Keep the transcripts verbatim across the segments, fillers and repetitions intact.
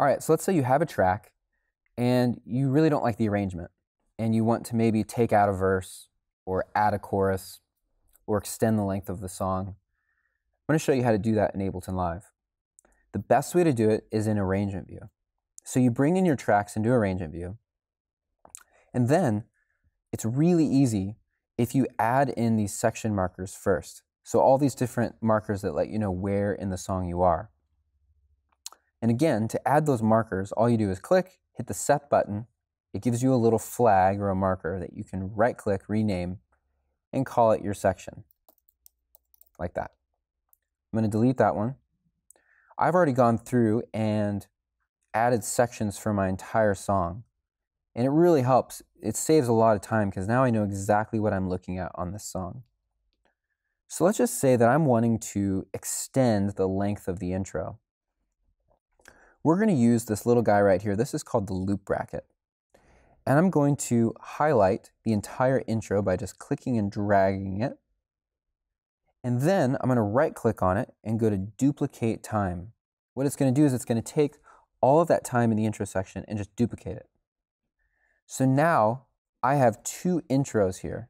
All right, so let's say you have a track and you really don't like the arrangement and you want to maybe take out a verse or add a chorus or extend the length of the song. I'm going to show you how to do that in Ableton Live. The best way to do it is in Arrangement View. So you bring in your tracks into Arrangement View, and then it's really easy if you add in these section markers first. So all these different markers that let you know where in the song you are. And again, to add those markers, all you do is click, hit the Set button. It gives you a little flag or a marker that you can right-click, rename, and call it your section, like that. I'm going to delete that one. I've already gone through and added sections for my entire song. And it really helps. It saves a lot of time because now I know exactly what I'm looking at on this song. So let's just say that I'm wanting to extend the length of the intro. We're going to use this little guy right here. This is called the loop bracket. And I'm going to highlight the entire intro by just clicking and dragging it. And then I'm going to right click on it and go to duplicate time. What it's going to do is it's going to take all of that time in the intro section and just duplicate it. So now I have two intros here.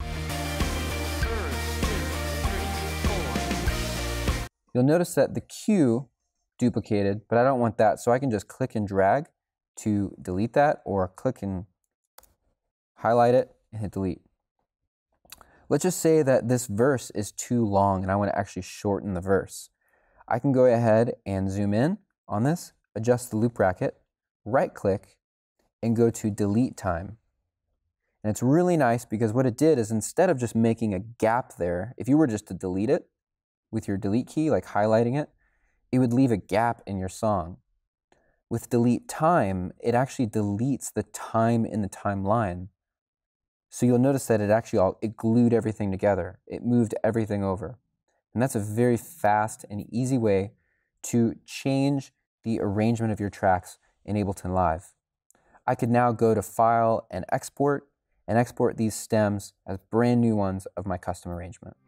You'll notice that the cue duplicated, but I don't want that, so I can just click and drag to delete that, or click and highlight it and hit delete. Let's just say that this verse is too long and I want to actually shorten the verse. I can go ahead and zoom in on this, adjust the loop bracket, right click, and go to delete time. And it's really nice because what it did is, instead of just making a gap there, if you were just to delete it with your delete key, like highlighting it, it would leave a gap in your song. With delete time, it actually deletes the time in the timeline. So you'll notice that it actually all, it glued everything together. It moved everything over. And that's a very fast and easy way to change the arrangement of your tracks in Ableton Live. I could now go to File and Export, and export these stems as brand new ones of my custom arrangement.